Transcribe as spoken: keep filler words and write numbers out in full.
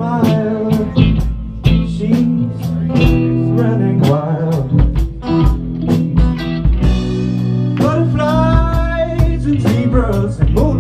smile. She's running wild. Butterflies and zebras and moon